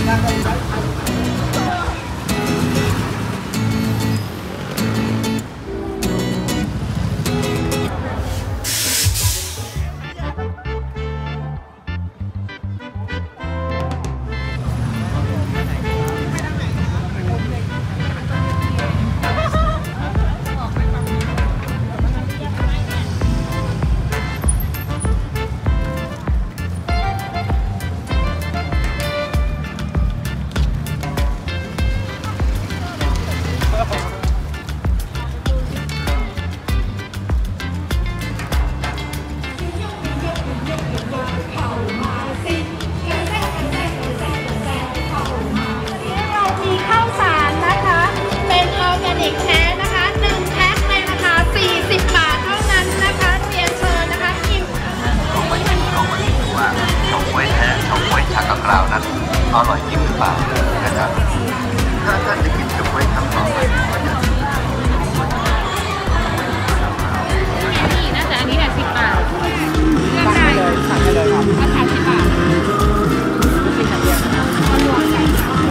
กล่าวนั้นอร่อยจริงหรือเปล่านะครับถ้าท่านจะกินจะไว้ทำต่อไปน่าจะอันนี้แหละ10 บาทเลือกได้เลยสั่งได้เลยครับราคา10 บาทก็รวมกัน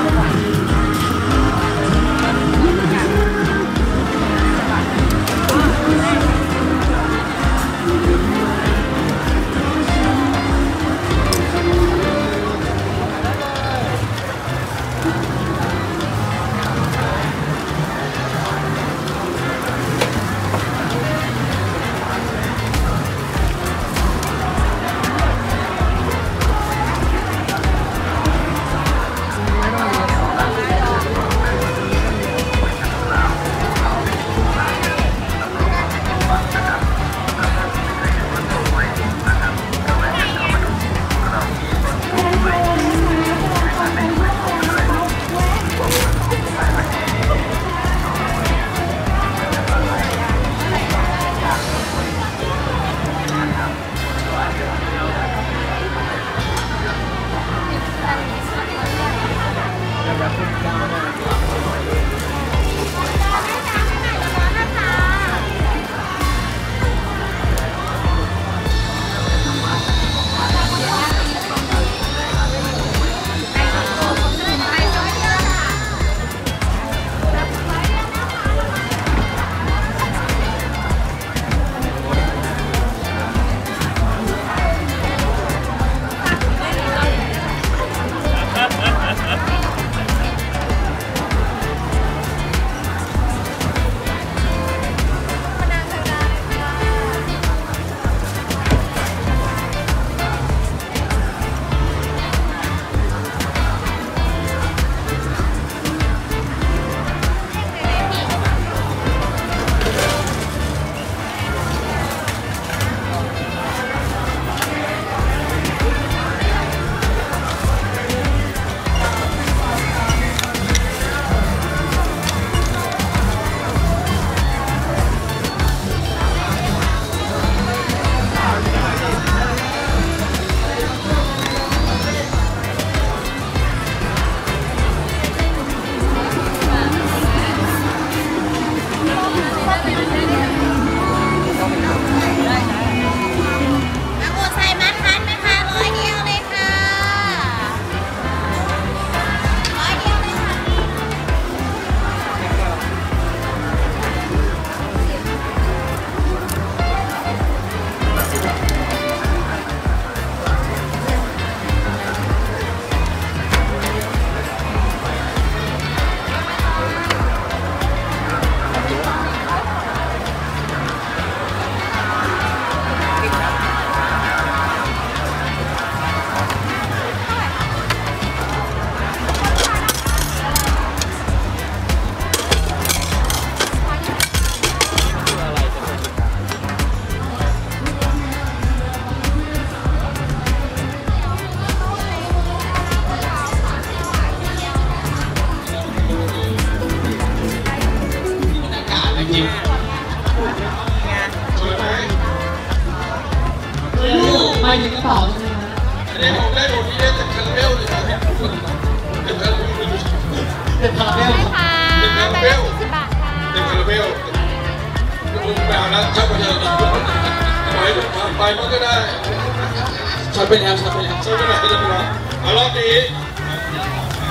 ไม่ถึงกระเป๋าใช่ไหมคะอันนี้ผมได้หมดที่ได้จากคาราเมลเลยครับเป็นคาราเมลเป็นคาราเมลเป็นคาราเมลเป็นคาราเมลคุณแปลแล้วชอบไปเลยไปมันก็ได้ชอบไปแล้วชอบไปแล้วชอบไปไหนก็ได้เอารอบนี้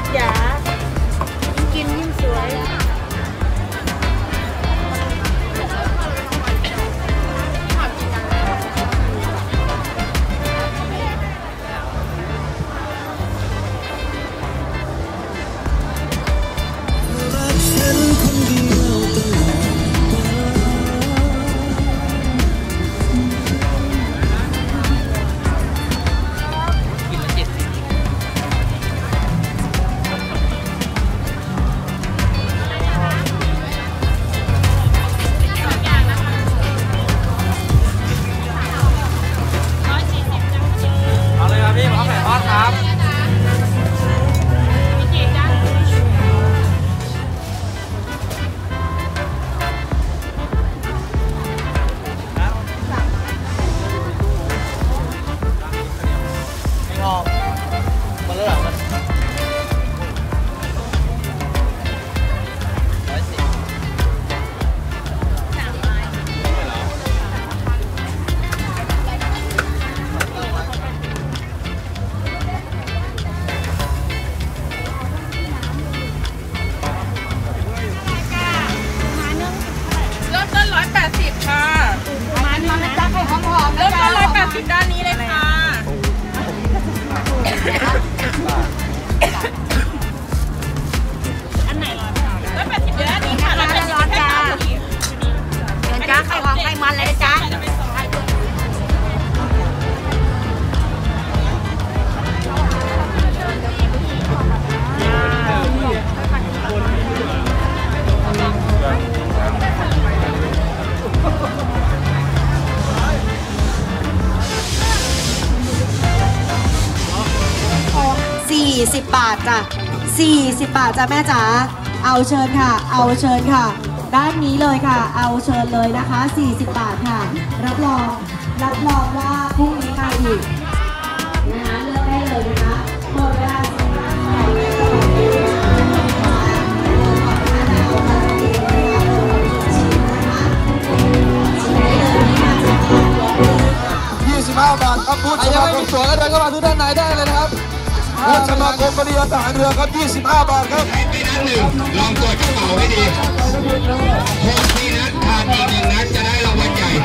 จ๋ากินยิ่งสวยด้านนี้เลยค่ะอันไหนร้อน180เดี๋ยวอันนี้ค่ะ180จ้าเดี๋ยวจ้าไข่หอมไข่มันเลยจ้า 40 บาทจ้ะ40 บาทจ้ะแม่จ๋าเอาเชิญค่ะเอาเชิญค่ะด้านนี้เลยค่ะเอาเชิญเลยนะคะ40 บาทค่ะรับรองว่าพรุ่งนี้มาอีกนะคะเลือกได้เลยนะคะหมดเวลา 25 บาทครับบูธสมาคมสวนและเดินเข้ามาทุกด้านในได้เลยนะครับบูธสมาคมบริษัททหารเรือครับ25 บาทครับไปนัดหนึ่งลองตรวจกระเป๋าให้ดี6 นัดขาดอีก1 นัดจะได้รางวัลใหญ่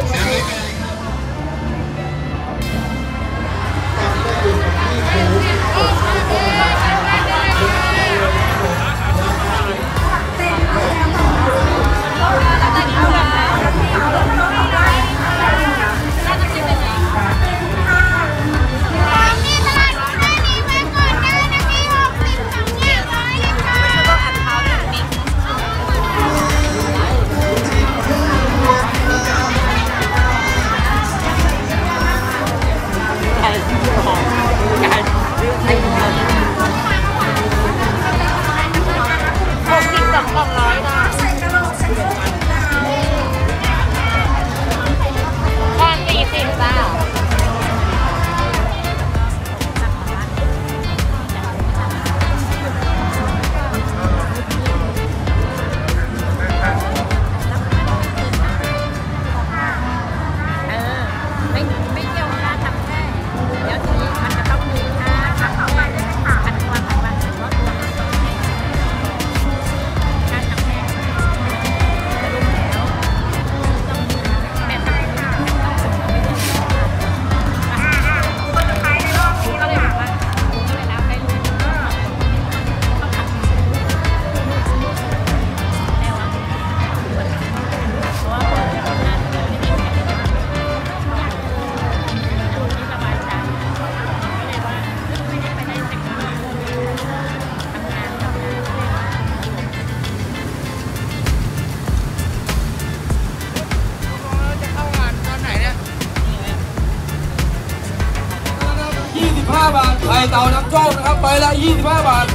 บาทไข่เต่าน้ำโชคนะครับไปละ25 บาท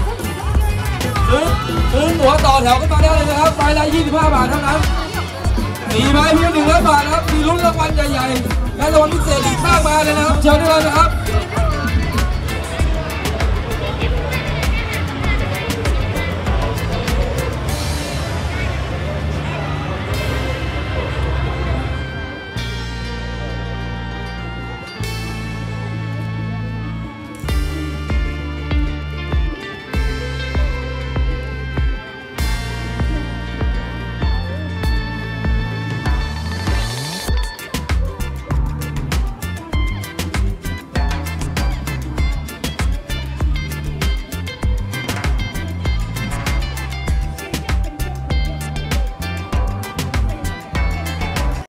ซื้อตั๋วต่อแถวกันมาได้เลยนะครับไปละ25 บาทเท่านั้น4 ใบเพียง100 บาทนะครับมีลุ้นรางวัลใหญ่ๆและรางวัลพิเศษอีกมากมายเลยนะครับเชิญได้เลยนะครับ